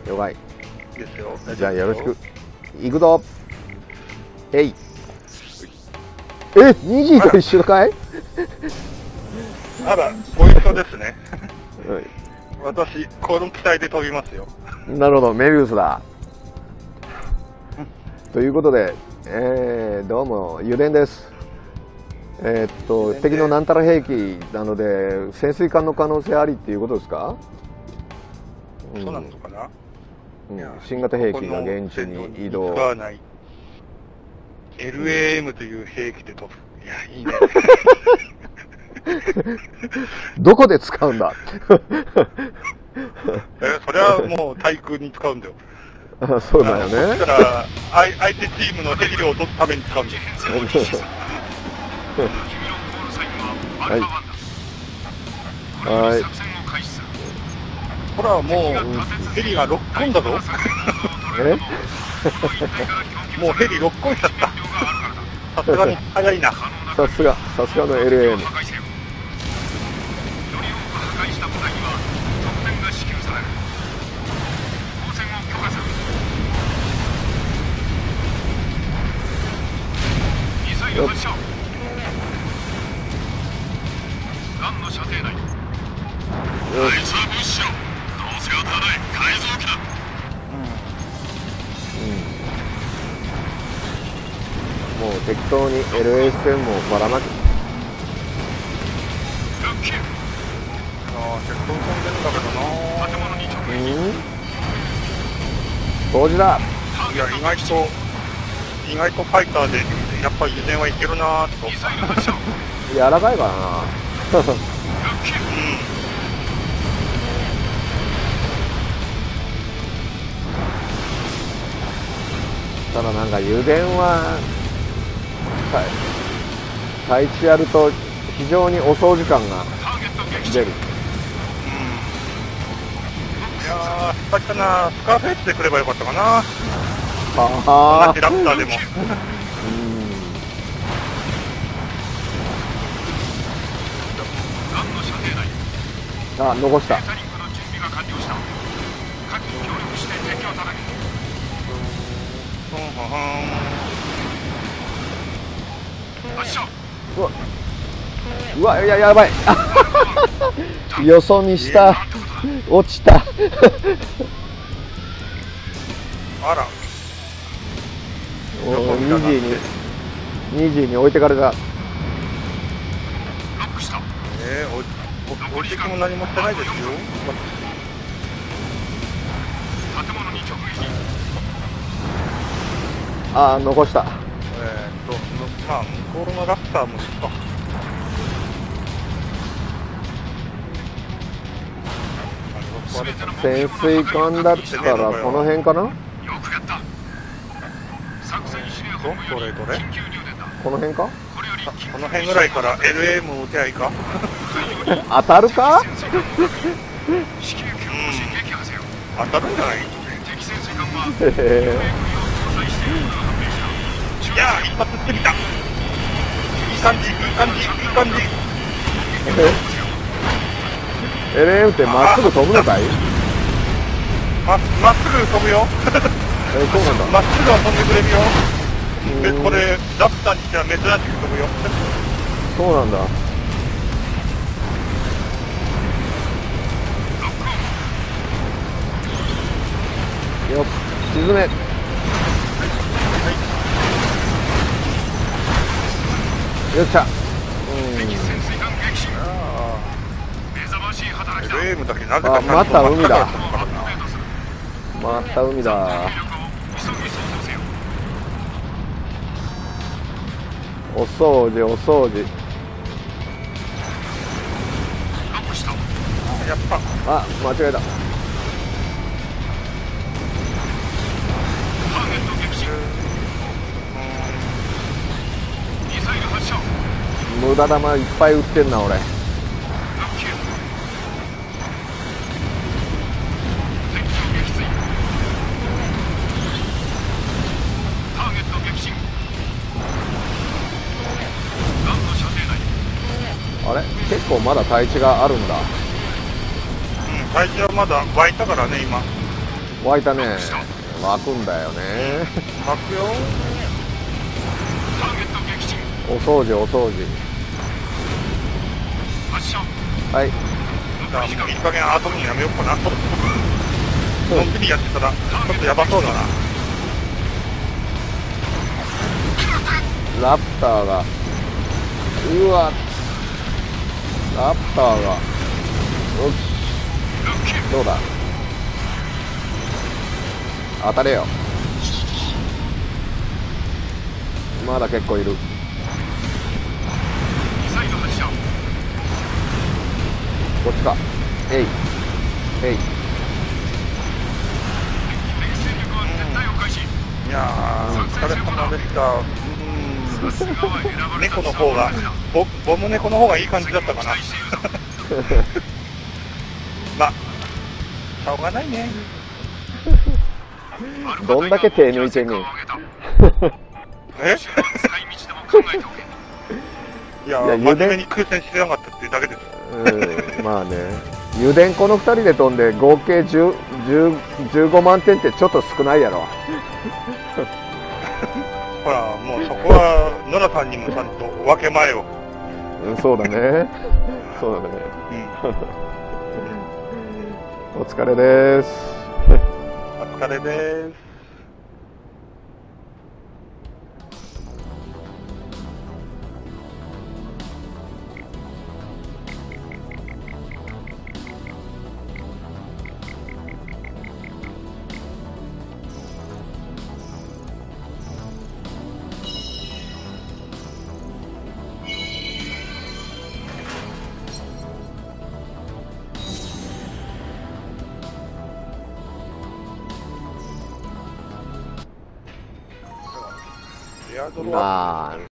了解ですよ。 じゃあよろしく。行くぞ。えい。2時と一緒かい？ あら、ご一緒ですね。私、この機体で飛びますよ。 なるほど、メビウスだ。ということで、どうも、油田です。敵のなんたら兵器なので、潜水艦の可能性ありっていうことですか？ そうなのかな？ 新型兵器が現地に移動。 使わない。LAM という兵器で飛ぶ。いや、いいね。 どこで使うんだ？ それはもう対空に使うんだよ。 そうだよね。 そしたら、相手チームのヘリを落とすために使うんだよ。 はい。はい。 ほら、もう、ヘリがロックオンだぞ。もうヘリロックオンしちゃった。さすがに早いな。 さすがの LAM。よっ。もう適当に LSM をばらまく。 鉄塔飛んでるんだけどな。 掃除だ。 いや、意外とファイターで、やっぱり油田はいけるなーと。 柔らかいからな。ただなんか油田は配置やると非常にお掃除感が出る。 いやー、失敗したな。スカーフェイスで来ればよかったかな。同じラプターでも。 あ、残した。うわ、いや、やばい。よそ見した。落ちた。 あら。 2時に置いてかれた。 置いてきも何もしてないですよ。 ああ、残した。 まあ、向こうのラプターもいいか。 潜水艦だったらこの辺かな？ どれこの辺か？ この辺ぐらいから LAM を打てばいいか。 当たるか？ 当たるんじゃない？いやー、一発撃ってみた。いい感じ。 LAM ってまっすぐ飛ぶのかい？ まっすぐ飛ぶよ。 そうなんだ。 まっすぐは飛んでくれるよ。これラプターにしては珍しく飛ぶよ。 そうなんだ。よっ、沈め。よっしゃ。 LAM だけなぜかまた海だ。また海だ。お掃除。 やっぱ。 あ、間違えた。無駄玉いっぱい撃ってんな俺。あれ、結構まだ対地があるんだ。 対地はまだ湧いたからね今。 湧いたね。湧くんだよね。 巻くよ。 お掃除お掃除。はい。 じゃあもういい加減遊ぶのやめようかな。のんびりやってたらちょっとやばそうだな。 ラプターが、うわ、ラプターが、よし、どうだ、当たれよ。まだ結構いる。こっちか。えいえい。 いやー、お疲れ様でした。猫の方が、ボム猫の方がいい感じだったかな。まあ、しょうがないね。 どんだけ手抜いてんねん。 えいや、真面目に空戦してなかったっていうだけです。 まあね、油田この2人で飛んで合計15万点ってちょっと少ないやろ。 ほら、もうそこはノラさんにもちゃんと分け前を。 そうだね。そうだね。お疲れです。 お疲れです。 まあ